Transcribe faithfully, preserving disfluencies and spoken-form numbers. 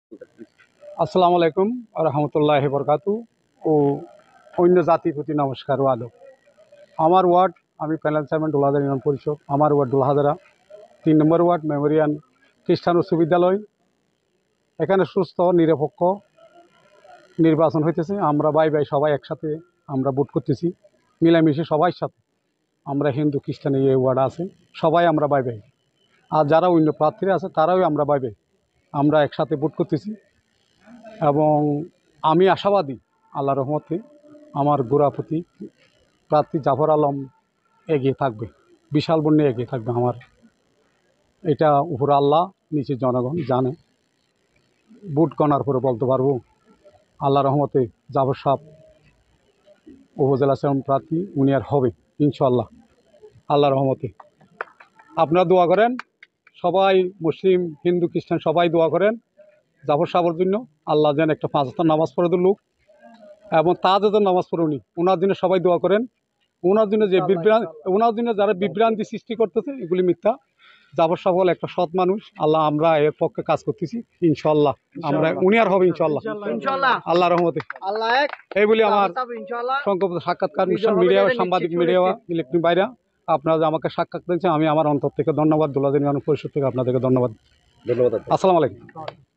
আসসালামু আলাইকুম রহমতুল্লাহ বরকাতু ও অন্য জাতির প্রতি নমস্কার ও আদব। আমার ওয়ার্ড, আমি প্যানেল চেয়ারম্যান ডোলাহাজারা ইউনিয়ন পরিষদ। আমার ওয়ার্ড ডোলাহাজারা তিন নম্বর ওয়ার্ড মেমোরিয়াল খ্রিস্টান উচ্চ বিদ্যালয়। এখানে সুস্থ নিরপেক্ষ নির্বাচন হইতেছে। আমরা ভাই ভাই সবাই একসাথে আমরা ভোট করতেছি, মিলেমিশে সবাই সাথে। আমরা হিন্দু খ্রিস্টান এই ওয়ার্ড আছে, সবাই আমরা ভাই ভাই। আর যারা অন্য প্রার্থীরা আছে তারাও আমরা ভাই ভাই, আমরা একসাথে ভোট করতেছি। এবং আমি আশাবাদী আল্লাহ রহমতে আমার গোড়াপতি প্রার্থী জাফর আলম এগিয়ে থাকবে, বিশাল বন্যে এগিয়ে থাকবে। আমার এটা উপরে আল্লাহ, নিচে জনগণ জানে। ভোট গণার পরে বলতে পারবো আল্লাহ রহমতে জাফর সাহেব উপজেলা চেয়ারম্যান প্রার্থী, উনি আর হবে ইনশাল্লাহ আল্লাহ রহমতে। আপনারা দোয়া করেন, সবাই মুসলিম হিন্দু খ্রিস্টান সবাই দোয়া করেন জাফর সাহেবের জন্য। আল্লাহ যেন একটা পাঁচ হাজার নামাজ পড়ে দিল এবং তাহাজ্জুদের নামাজ পড়ে উনি, ওনার জন্য সবাই দোয়া করেন। ওনার জন্য যে বিভ্রান্তি, ওনার জন্য যারা বিভ্রান্তি সৃষ্টি করতেছে এগুলি মিথ্যা। জাফর সাহেব হল একটা সৎ মানুষ। আল্লাহ আমরা এর পক্ষে কাজ করতেছি ইনশাল্লাহ। আমরা উনি আর হবে ইনশাল্লাহ আল্লাহ রহমতে। এই বলি আমার সংক্ষিপ্ত সাক্ষাৎকার মিডিয়া, সাংবাদিক মিডিয়া, ইলেকট্রনিক বাইরা আপনারা যে আমাকে সাক্ষাৎ দিয়েছেন, আমি আমার অন্তর থেকে ধন্যবাদ। ডোলাহাজারা ইউনিয়ন পরিষদ থেকে আপনাদেরকে ধন্যবাদ। ধন্যবাদ। আসসালামু আলাইকুম।